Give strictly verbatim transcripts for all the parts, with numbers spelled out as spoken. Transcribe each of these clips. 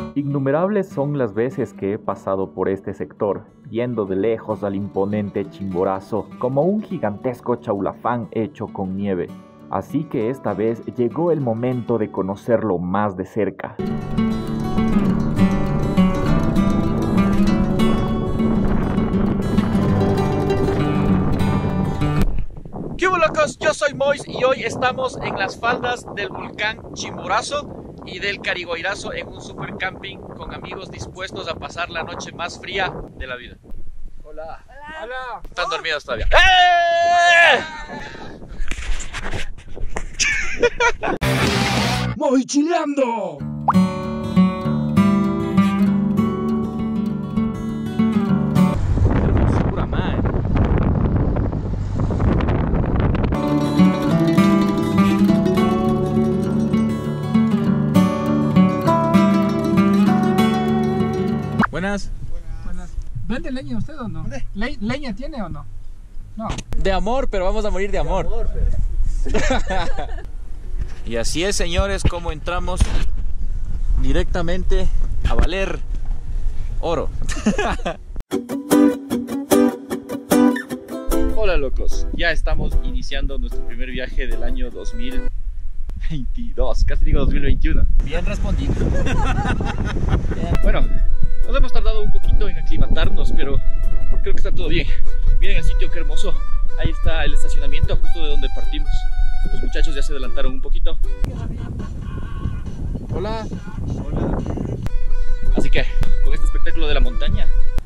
Innumerables son las veces que he pasado por este sector, viendo de lejos al imponente Chimborazo como un gigantesco chaulafán hecho con nieve. Así que esta vez llegó el momento de conocerlo más de cerca. ¿Qué hubo, locos? Yo soy Mois y hoy estamos en las faldas del volcán Chimborazo y del Cariguairazo en un super camping con amigos dispuestos a pasar la noche más fría de la vida. Hola. Hola. Hola. Están dormidos todavía. ¡Eh! ¡Moy chileando! Hermosura, man. Buenas. Buenas. ¿Vende leña usted o no? Le ¿Leña tiene o no? No. De amor, pero vamos a morir de amor. De amor Y así es, señores, como entramos directamente a valer oro. Hola, locos. Ya estamos iniciando nuestro primer viaje del año dos mil veintidós. Casi digo dos mil veintiuno. Bien respondido. Bien. Bueno, nos hemos tardado un poquito en aclimatarnos, pero creo que está todo bien. Miren el sitio, qué hermoso. Ahí está el estacionamiento justo de donde partimos. Los muchachos ya se adelantaron un poquito. Hola. Hola. Así que, con este espectáculo de la montaña,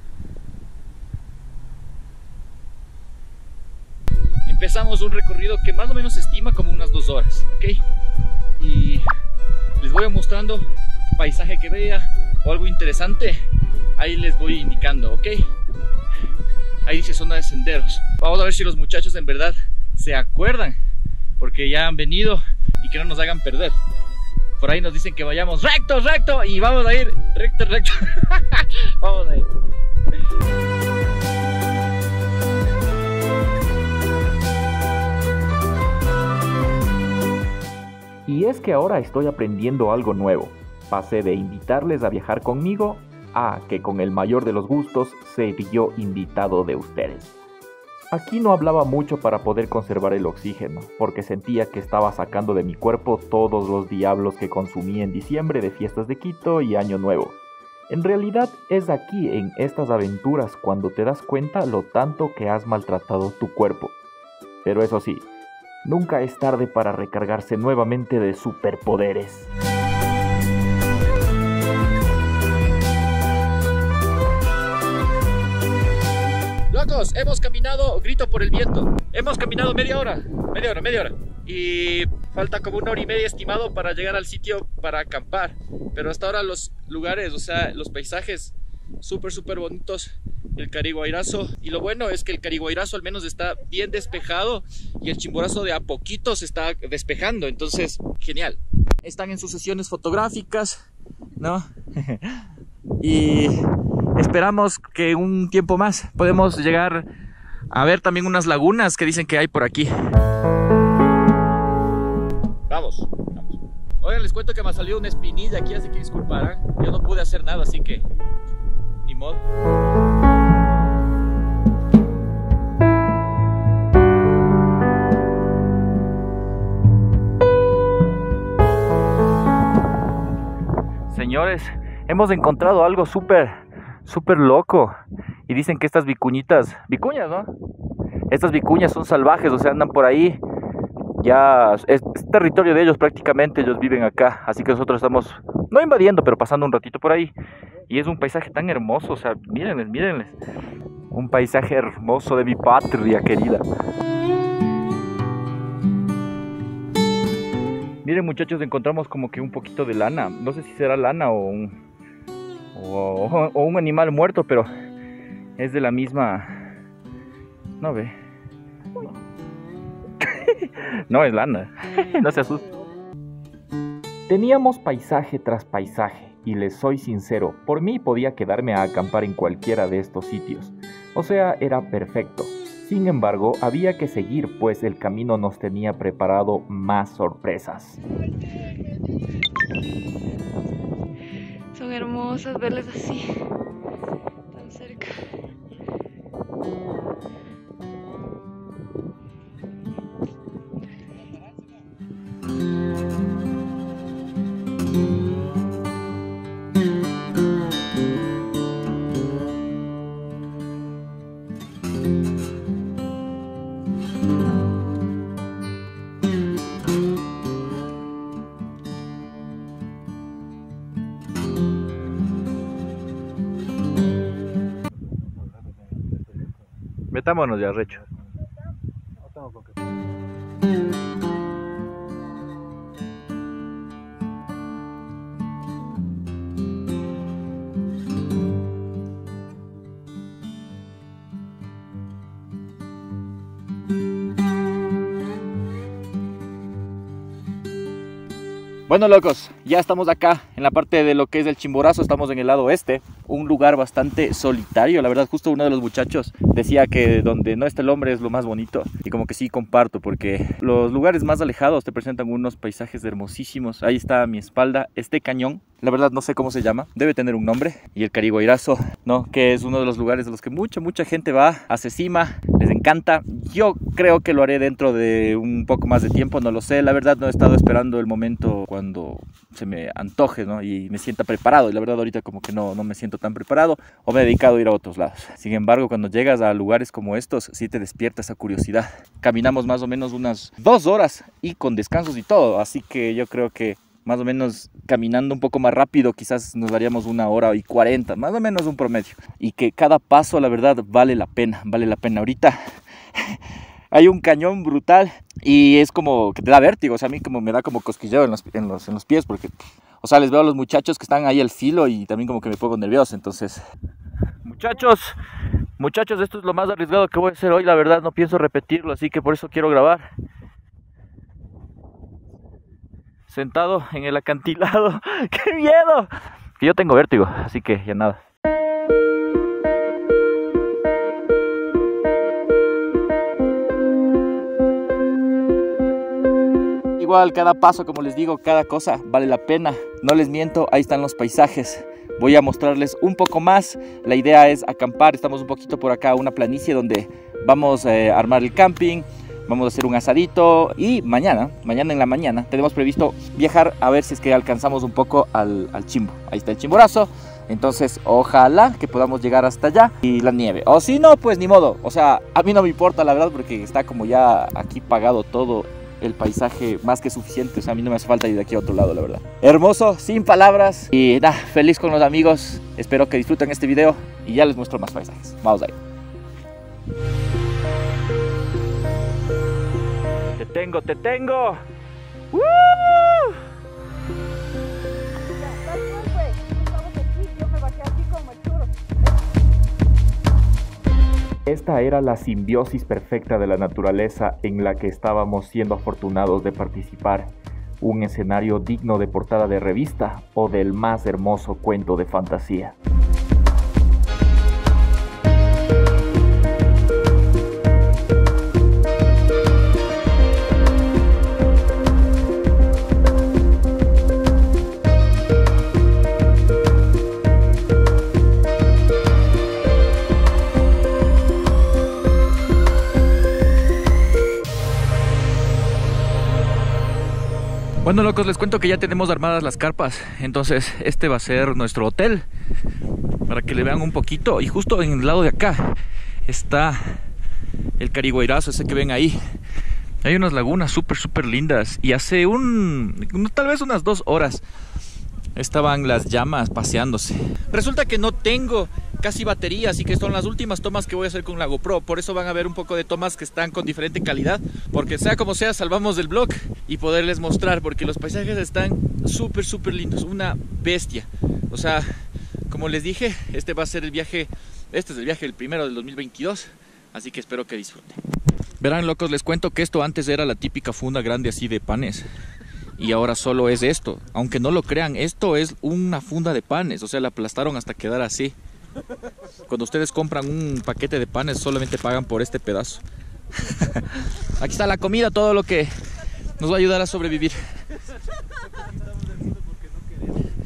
empezamos un recorrido que más o menos se estima como unas dos horas, ¿ok? Y les voy mostrando paisaje que vea o algo interesante. Ahí les voy indicando, ¿ok? Ahí dice zona de senderos. Vamos a ver si los muchachos en verdad se acuerdan, porque ya han venido y que no nos hagan perder. Por ahí nos dicen que vayamos recto, recto, y vamos a ir recto, recto. Vamos a ir. Y es que ahora estoy aprendiendo algo nuevo. Pasé de invitarles a viajar conmigo a que con el mayor de los gustos se vio invitado de ustedes. Aquí no hablaba mucho para poder conservar el oxígeno, porque sentía que estaba sacando de mi cuerpo todos los diablos que consumí en diciembre de fiestas de Quito y Año Nuevo. En realidad es aquí, en estas aventuras, cuando te das cuenta lo tanto que has maltratado tu cuerpo. Pero eso sí, nunca es tarde para recargarse nuevamente de superpoderes. Locos, hemos caminado, grito por el viento, hemos caminado media hora, media hora, media hora. Y falta como una hora y media estimado para llegar al sitio para acampar. Pero hasta ahora los lugares, o sea, los paisajes súper, súper bonitos. El Cariguairazo. Y lo bueno es que el Cariguairazo al menos está bien despejado y el Chimborazo de a poquito se está despejando. Entonces, genial. Están en sus sesiones fotográficas, ¿no? Y esperamos que un tiempo más podemos llegar a ver también unas lagunas que dicen que hay por aquí. Vamos, vamos. Oigan, les cuento que me ha salido una espinilla aquí, así que disculparán. Yo no pude hacer nada, así que ni modo. Señores, hemos encontrado algo súper, súper loco. Y dicen que estas vicuñitas, vicuñas, ¿no? Estas vicuñas son salvajes, o sea, andan por ahí. Ya es, es territorio de ellos prácticamente, ellos viven acá. Así que nosotros estamos, no invadiendo, pero pasando un ratito por ahí. Y es un paisaje tan hermoso, o sea, mírenles, mírenles. Un paisaje hermoso de mi patria querida. Miren, muchachos, encontramos como que un poquito de lana. No sé si será lana o un, o, o un animal muerto, pero es de la misma... No ve. No es lana. No se asusten. Teníamos paisaje tras paisaje. Y les soy sincero, por mí podía quedarme a acampar en cualquiera de estos sitios. O sea, era perfecto. Sin embargo, había que seguir, pues el camino nos tenía preparado más sorpresas. So Son hermosas verles así, tan cerca. Metámonos ya, Recho. Bueno, locos, ya estamos acá en la parte de lo que es el Chimborazo. Estamos en el lado oeste, un lugar bastante solitario. La verdad, justo uno de los muchachos decía que donde no está el hombre es lo más bonito, y como que sí comparto, porque los lugares más alejados te presentan unos paisajes hermosísimos. Ahí está a mi espalda este cañón, la verdad no sé cómo se llama, debe tener un nombre, y el Cariguairazo, ¿no? Que es uno de los lugares a los que mucha, mucha gente va, hace cima, les encanta. Yo creo que lo haré dentro de un poco más de tiempo, no lo sé, la verdad no he estado esperando el momento cuando se me antoje, ¿no? Y me sienta preparado, y la verdad ahorita como que no, no me siento tan preparado, o me he dedicado a ir a otros lados. Sin embargo, cuando llegas a lugares como estos, sí te despierta esa curiosidad. Caminamos más o menos unas dos horas y con descansos y todo, así que yo creo que más o menos caminando un poco más rápido quizás nos daríamos una hora y cuarenta, más o menos un promedio, y que cada paso la verdad vale la pena, vale la pena. Ahorita hay un cañón brutal y es como que te da vértigo, o sea, a mí como me da como cosquilleo en los, en los, en los pies, porque, o sea, les veo a los muchachos que están ahí al filo y también como que me pongo nervioso. Entonces, muchachos, muchachos, esto es lo más arriesgado que voy a hacer hoy, la verdad no pienso repetirlo, así que por eso quiero grabar. Sentado en el acantilado, ¡qué miedo! Que yo tengo vértigo, así que ya nada. Igual cada paso, como les digo, cada cosa vale la pena. No les miento, ahí están los paisajes. Voy a mostrarles un poco más. La idea es acampar. Estamos un poquito por acá, una planicie donde vamos eh, a armar el camping. Vamos a hacer un asadito y mañana, mañana en la mañana, tenemos previsto viajar a ver si es que alcanzamos un poco al, al Chimbo. Ahí está el Chimborazo. Entonces, ojalá que podamos llegar hasta allá y la nieve. O si no, pues ni modo. O sea, a mí no me importa, la verdad, porque está como ya aquí pagado todo. El paisaje más que suficiente, o sea, a mí no me hace falta ir de aquí a otro lado, la verdad. Hermoso, sin palabras. Y nada, feliz con los amigos. Espero que disfruten este video y ya les muestro más paisajes. Vamos ahí. Te tengo, te tengo. ¡Woo! Esta era la simbiosis perfecta de la naturaleza en la que estábamos siendo afortunados de participar. Un escenario digno de portada de revista o del más hermoso cuento de fantasía. Bueno, locos, les cuento que ya tenemos armadas las carpas. Entonces este va a ser nuestro hotel, para que le vean un poquito. Y justo en el lado de acá está el Cariguairazo, ese que ven ahí. Hay unas lagunas súper súper lindas. Y hace un, tal vez unas dos horas estaban las llamas paseándose. Resulta que no tengo casi batería, así que son las últimas tomas que voy a hacer con la GoPro. Por eso van a ver un poco de tomas que están con diferente calidad, porque sea como sea, salvamos del vlog y poderles mostrar, porque los paisajes están súper súper lindos, una bestia. O sea, como les dije, este va a ser el viaje, este es el viaje el primero del dos mil veintidós, así que espero que disfruten. Verán, locos, les cuento que esto antes era la típica funda grande así de panes, y ahora solo es esto. Aunque no lo crean, esto es una funda de panes, o sea, la aplastaron hasta quedar así. Cuando ustedes compran un paquete de panes, solamente pagan por este pedazo. Aquí está la comida, todo lo que nos va a ayudar a sobrevivir.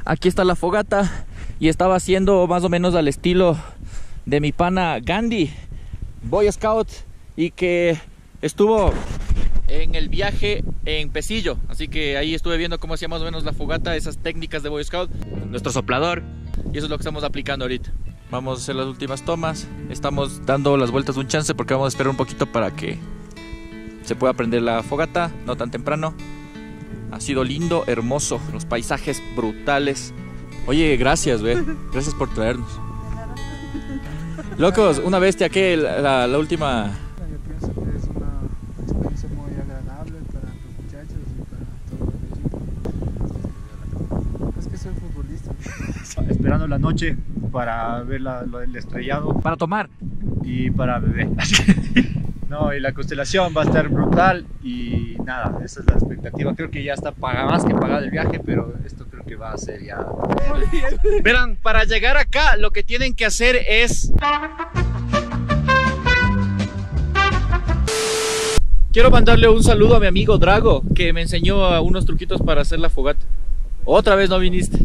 Aquí está la fogata y estaba haciendo más o menos al estilo de mi pana Gandhi, Boy Scout, y que estuvo en el viaje en Pesillo, así que ahí estuve viendo cómo hacía más o menos la fogata, esas técnicas de Boy Scout, nuestro soplador, y eso es lo que estamos aplicando ahorita. Vamos a hacer las últimas tomas, estamos dando las vueltas un chance porque vamos a esperar un poquito para que se pueda prender la fogata, no tan temprano. Ha sido lindo, hermoso, los paisajes brutales. Oye, gracias, güey, gracias por traernos. Locos, una bestia, ¿qué? La, la, la última... Yo pienso que es una experiencia muy agradable para los muchachos y para todo el equipo. Es que soy futbolista. Esperando la noche para ver la, lo, el estrellado Para tomar. y para beber. No, y la constelación va a estar brutal y nada, esa es la expectativa. Creo que ya está paga, más que pagado el viaje, pero esto creo que va a ser ya... Verán, para llegar acá lo que tienen que hacer es... Quiero mandarle un saludo a mi amigo Drago, que me enseñó a unos truquitos para hacer la fogata. Otra vez no viniste.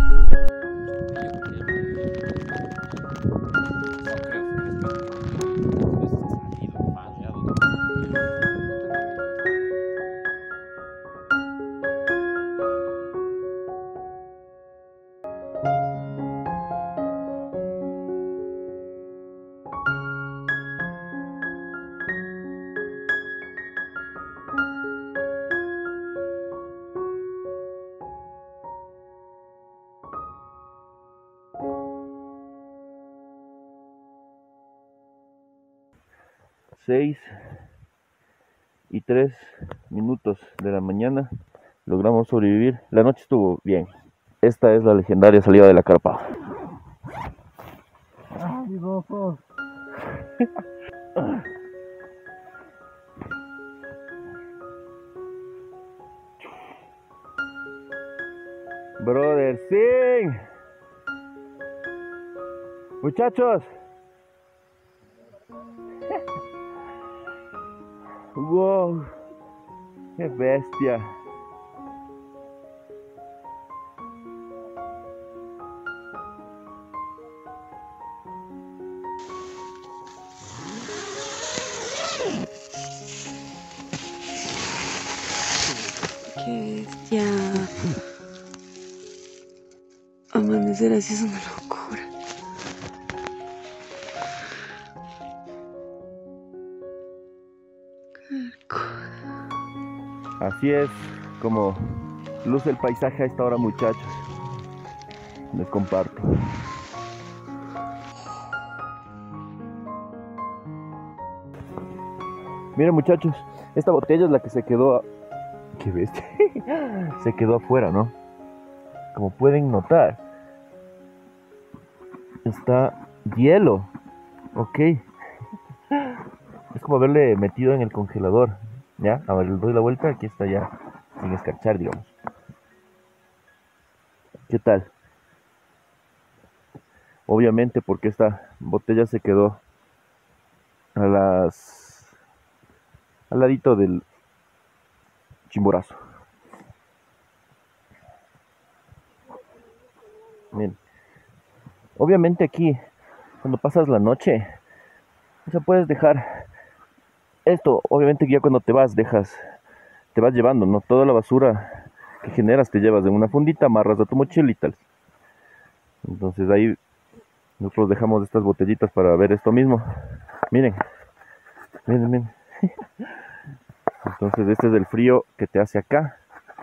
seis y tres minutos de la mañana, logramos sobrevivir. La noche estuvo bien. Esta es la legendaria salida de la carpa. Ay, Rofo. Brother, sí. Muchachos. Wow, qué bestia. Qué bestia. Amanecer así es una locura. Así es como luce el paisaje a esta hora, muchachos. Les comparto. Miren, muchachos, esta botella es la que se quedó a... ¡Qué bestia! Se quedó afuera, ¿no? Como pueden notar, está hielo. Ok. Es como haberle metido en el congelador. Ya, a ver, le doy la vuelta, aquí está ya, sin escarchar, digamos. ¿Qué tal? Obviamente porque esta botella se quedó a las... al ladito del chimborazo. Miren. Obviamente aquí, cuando pasas la noche, o sea, puedes dejar... Esto, obviamente ya cuando te vas, dejas, te vas llevando, ¿no? Toda la basura que generas te llevas en una fundita, amarras a tu mochila y tal. Entonces ahí nosotros dejamos estas botellitas para ver esto mismo. Miren, miren, miren. Entonces este es el frío que te hace acá.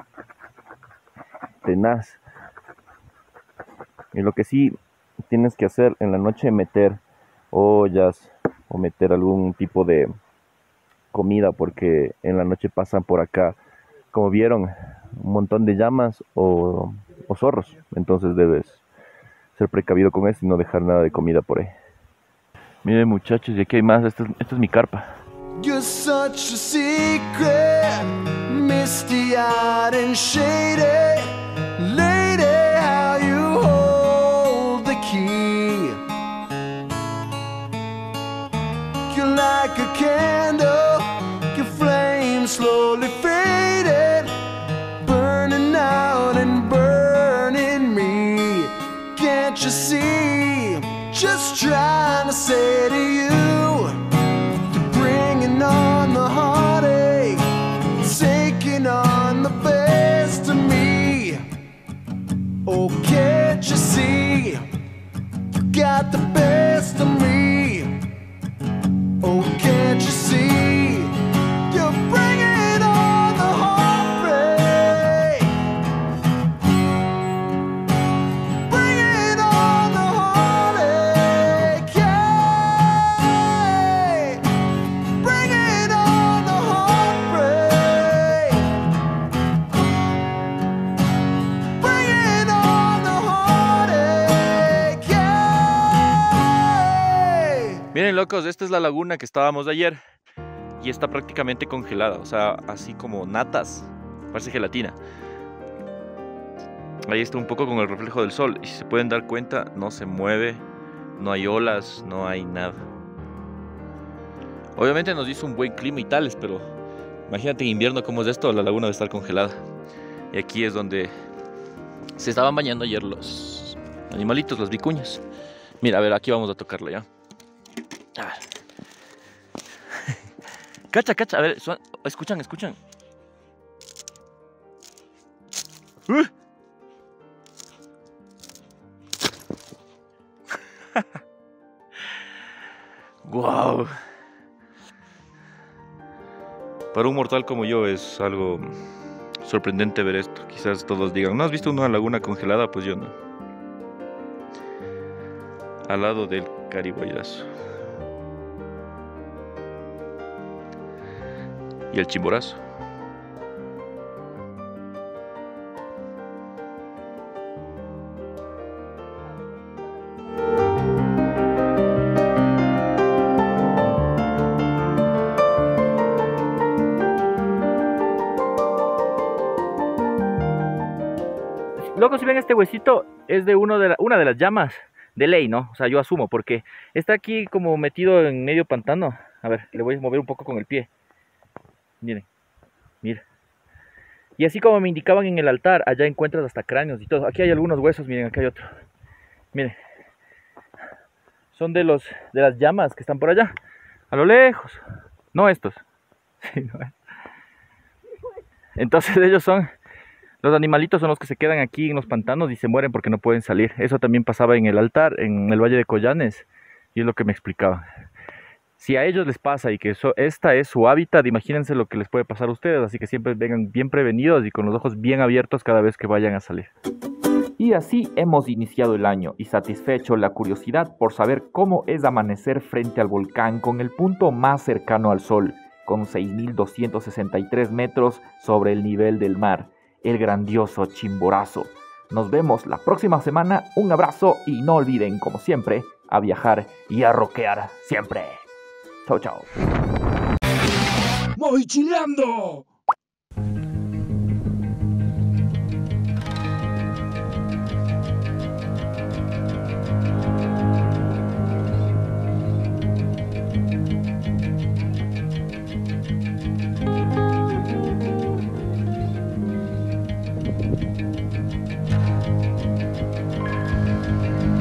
Tenaz. Y lo que sí tienes que hacer en la noche, meter ollas o meter algún tipo de comida, porque en la noche pasan por acá, como vieron, un montón de llamas o, o zorros. Entonces debes ser precavido con eso y no dejar nada de comida por ahí. Miren, muchachos, y aquí hay más. Esta es, esta es mi carpa. You're such a secret, misty-eyed and shady. Lady, how you hold the key. You're like a candle, your flame slowly faded, burning out and burning me. you see? Just trying to say to you, you're bringing on the heartache, taking on the best of me. Oh, can't you see? You got the best of me. Oh, can't you see? You're bringing on the heartbreak, bringing on the heartache, yeah. Bringing on the heartbreak, bringing on the heartache, yeah. Miren, locos, esta es la laguna que estábamos ayer y está prácticamente congelada, o sea, así como natas, parece gelatina. Ahí está un poco con el reflejo del sol y si se pueden dar cuenta, no se mueve, no hay olas, no hay nada. Obviamente nos hizo un buen clima y tales, pero imagínate en invierno cómo es esto, la laguna debe estar congelada. Y aquí es donde se estaban bañando ayer los animalitos, las vicuñas. Mira, a ver, aquí vamos a tocarla ya. A ver. Cacha, cacha, a ver, suena, escuchan, escuchan. Uh. Wow. Para un mortal como yo es algo sorprendente ver esto. Quizás todos digan, ¿no has visto una laguna congelada? Pues yo no. Al lado del Cariboyazo. Y el Chimborazo. Luego si ven este huesito es de, uno de la, una de las llamas de ley, ¿no? O sea, yo asumo porque está aquí como metido en medio pantano. A ver, le voy a mover un poco con el pie. Miren, mira. Y así como me indicaban en el altar, allá encuentras hasta cráneos y todo. Aquí hay algunos huesos, miren, acá hay otro. Miren. Son de los de las llamas que están por allá, a lo lejos. No estos. Sí, no. Entonces ellos son, los animalitos son los que se quedan aquí en los pantanos y se mueren porque no pueden salir. Eso también pasaba en el altar, en el Valle de Collanes, y es lo que me explicaban. Si a ellos les pasa y que eso, esta es su hábitat, imagínense lo que les puede pasar a ustedes. Así que siempre vengan bien prevenidos y con los ojos bien abiertos cada vez que vayan a salir. Y así hemos iniciado el año y satisfecho la curiosidad por saber cómo es amanecer frente al volcán con el punto más cercano al sol, con seis mil doscientos sesenta y tres metros sobre el nivel del mar, el grandioso Chimborazo. Nos vemos la próxima semana, un abrazo y no olviden, como siempre, a viajar y a rockear siempre. Chao, chao. ¡Voy chileando!